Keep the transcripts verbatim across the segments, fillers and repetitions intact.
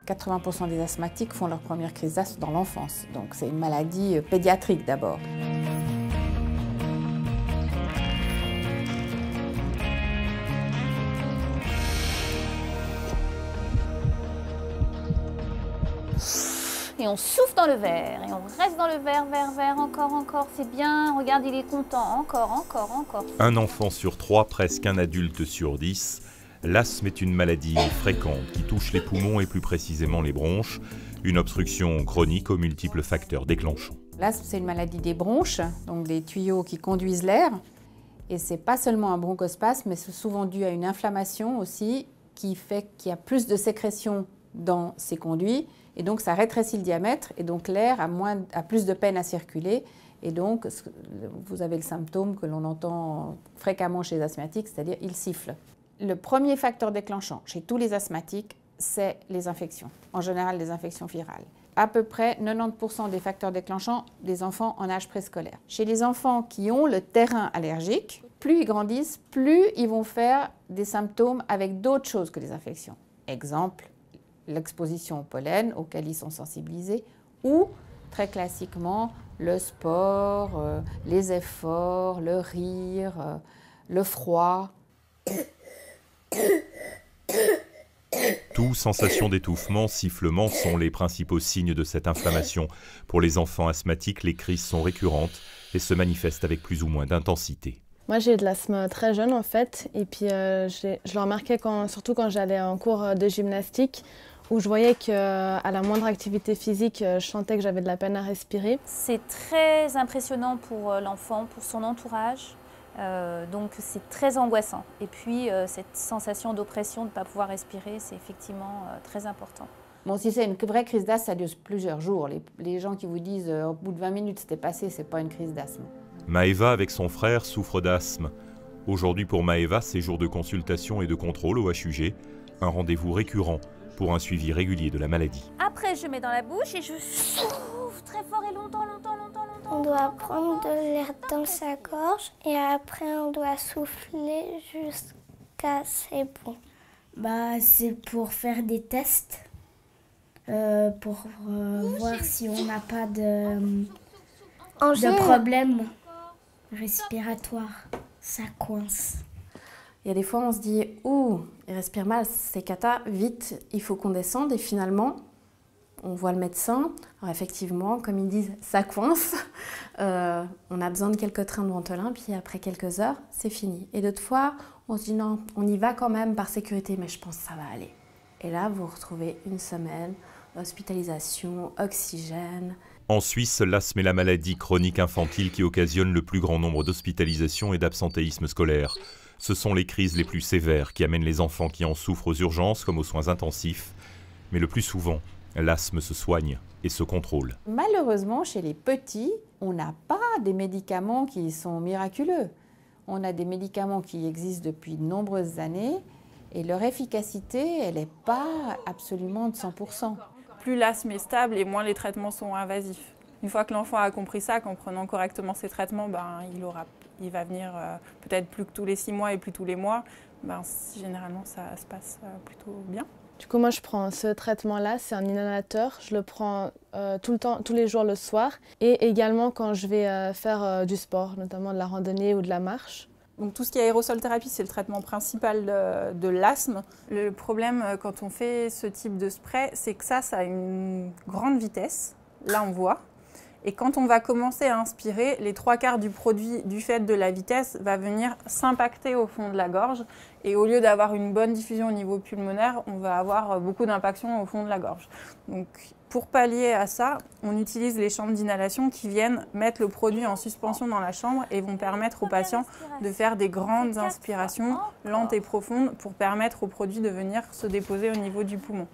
quatre-vingts pour cent des asthmatiques font leur première crise d'asthme dans l'enfance, donc c'est une maladie pédiatrique d'abord. Et on souffle dans le verre, et on reste dans le verre, verre, verre, encore, encore, c'est bien, regarde, il est content, encore, encore, encore. Un enfant sur trois, presque un adulte sur dix. L'asthme est une maladie fréquente qui touche les poumons et plus précisément les bronches, une obstruction chronique aux multiples facteurs déclenchants. L'asthme, c'est une maladie des bronches, donc des tuyaux qui conduisent l'air. Et c'est pas seulement un bronchospasme, mais c'est souvent dû à une inflammation aussi qui fait qu'il y a plus de sécrétion dans ces conduits. Et donc, ça rétrécit le diamètre et donc l'air a, moins, a plus de peine à circuler. Et donc, vous avez le symptôme que l'on entend fréquemment chez les asthmatiques, c'est-à-dire il siffle. Le premier facteur déclenchant chez tous les asthmatiques, c'est les infections, en général les infections virales. À peu près quatre-vingt-dix pour cent des facteurs déclenchants des enfants en âge préscolaire. Chez les enfants qui ont le terrain allergique, plus ils grandissent, plus ils vont faire des symptômes avec d'autres choses que les infections. Exemple, l'exposition au pollen auquel ils sont sensibilisés ou, très classiquement, le sport, euh, les efforts, le rire, euh, le froid. Tout, sensation d'étouffement, sifflement sont les principaux signes de cette inflammation. Pour les enfants asthmatiques, les crises sont récurrentes et se manifestent avec plus ou moins d'intensité. Moi, j'ai eu de l'asthme très jeune, en fait, et puis euh, je le remarquais quand, surtout quand j'allais en cours de gymnastique, où je voyais qu'à la moindre activité physique, je sentais que j'avais de la peine à respirer. C'est très impressionnant pour l'enfant, pour son entourage, euh, donc c'est très angoissant. Et puis euh, cette sensation d'oppression, de ne pas pouvoir respirer, c'est effectivement euh, très important. Bon, si c'est une vraie crise d'asthme, ça dure plusieurs jours. Les, les gens qui vous disent euh, au bout de vingt minutes c'était passé, c'est pas une crise d'asthme. Maëva, avec son frère, souffre d'asthme. Aujourd'hui, pour Maëva, c'est jour de consultation et de contrôle au H U G, un rendez-vous récurrent pour un suivi régulier de la maladie. Après, je mets dans la bouche et je souffle très fort et longtemps, longtemps, longtemps, longtemps. On doit prendre de l'air dans sa gorge et après on doit souffler jusqu'à c'est bon. Bah, c'est pour faire des tests, euh, pour euh, voir si on n'a pas de, de problème respiratoire. Ça coince. Il y a des fois, on se dit « Ouh, il respire mal, c'est cata, vite, il faut qu'on descende » et finalement, on voit le médecin. Alors effectivement, comme ils disent, ça coince. Euh, on a besoin de quelques trains de Ventolin, puis après quelques heures, c'est fini. Et d'autres fois, on se dit « Non, on y va quand même par sécurité, mais je pense que ça va aller ». Et là, vous retrouvez une semaine, hospitalisation, oxygène. En Suisse, l'asthme est la maladie chronique infantile qui occasionne le plus grand nombre d'hospitalisations et d'absentéisme scolaire. Ce sont les crises les plus sévères qui amènent les enfants qui en souffrent aux urgences comme aux soins intensifs. Mais le plus souvent, l'asthme se soigne et se contrôle. Malheureusement, chez les petits, on n'a pas des médicaments qui sont miraculeux. On a des médicaments qui existent depuis de nombreuses années et leur efficacité, elle n'est pas absolument de cent pour cent. Plus l'asthme est stable et moins les traitements sont invasifs. Une fois que l'enfant a compris ça, qu'en prenant correctement ses traitements, ben, il, aura, il va venir euh, peut-être plus que tous les six mois et plus tous les mois, ben, généralement ça se passe euh, plutôt bien. Du coup, moi je prends ce traitement-là, c'est un inhalateur, je le prends euh, tout le temps, tous les jours le soir et également quand je vais euh, faire euh, du sport, notamment de la randonnée ou de la marche. Donc tout ce qui est aérosol thérapie, c'est le traitement principal de, de l'asthme. Le problème quand on fait ce type de spray, c'est que ça, ça a une grande vitesse, là on voit. Et quand on va commencer à inspirer, les trois quarts du produit, du fait de la vitesse, va venir s'impacter au fond de la gorge. Et au lieu d'avoir une bonne diffusion au niveau pulmonaire, on va avoir beaucoup d'impaction au fond de la gorge. Donc pour pallier à ça, on utilise les chambres d'inhalation qui viennent mettre le produit en suspension dans la chambre et vont permettre aux patients de faire des grandes inspirations lentes et profondes pour permettre au produit de venir se déposer au niveau du poumon.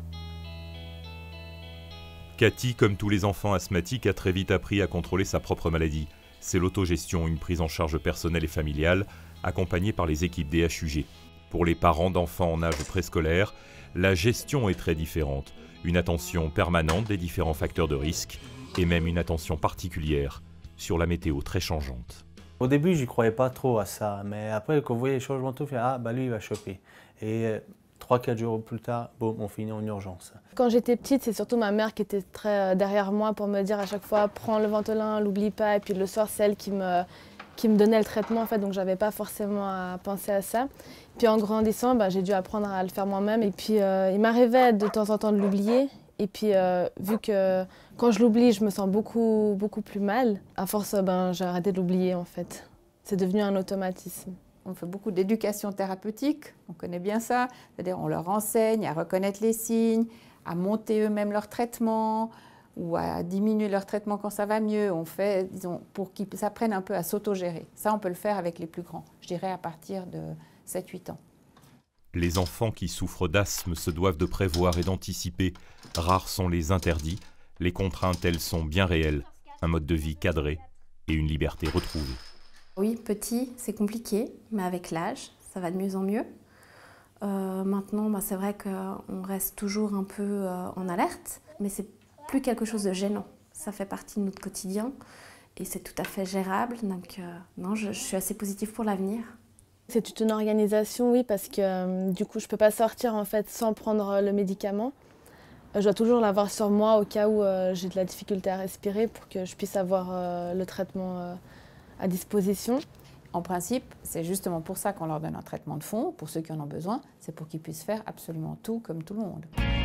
Cathy, comme tous les enfants asthmatiques, a très vite appris à contrôler sa propre maladie. C'est l'autogestion, une prise en charge personnelle et familiale, accompagnée par les équipes des H U G. Pour les parents d'enfants en âge préscolaire, la gestion est très différente. Une attention permanente des différents facteurs de risque et même une attention particulière sur la météo très changeante. Au début, je n'y croyais pas trop à ça, mais après, quand vous voyez les changements, tout fait, ah, bah lui, il va choper. Et trois quatre jours plus tard, boum, on finit en urgence. Quand j'étais petite, c'est surtout ma mère qui était très derrière moi pour me dire à chaque fois « prends le Ventolin, l'oublie pas ». Et puis le soir, c'est elle qui me, qui me donnait le traitement, en fait, donc j'avais pas forcément à penser à ça. Puis en grandissant, bah, j'ai dû apprendre à le faire moi-même. Et puis euh, il m'arrivait de temps en temps de l'oublier. Et puis euh, vu que quand je l'oublie, je me sens beaucoup, beaucoup plus mal, à force, ben, j'ai arrêté de l'oublier en fait. C'est devenu un automatisme. On fait beaucoup d'éducation thérapeutique, on connaît bien ça, c'est-à-dire on leur enseigne à reconnaître les signes, à monter eux-mêmes leur traitement ou à diminuer leur traitement quand ça va mieux. On fait, disons, pour qu'ils apprennent un peu à s'autogérer. Ça, on peut le faire avec les plus grands, je dirais à partir de sept huit ans. Les enfants qui souffrent d'asthme se doivent de prévoir et d'anticiper. Rares sont les interdits. Les contraintes, elles, sont bien réelles. Un mode de vie cadré et une liberté retrouvée. Oui, petit, c'est compliqué, mais avec l'âge, ça va de mieux en mieux. Euh, maintenant, bah, c'est vrai qu'on reste toujours un peu euh, en alerte, mais c'est plus quelque chose de gênant. Ça fait partie de notre quotidien et c'est tout à fait gérable. Donc, euh, non, je, je suis assez positive pour l'avenir. C'est toute une organisation, oui, parce que euh, du coup, je ne peux pas sortir en fait sans prendre le médicament. Je dois toujours l'avoir sur moi au cas où euh, j'ai de la difficulté à respirer pour que je puisse avoir euh, le traitement euh, à disposition. En principe, c'est justement pour ça qu'on leur donne un traitement de fond, pour ceux qui en ont besoin, c'est pour qu'ils puissent faire absolument tout comme tout le monde.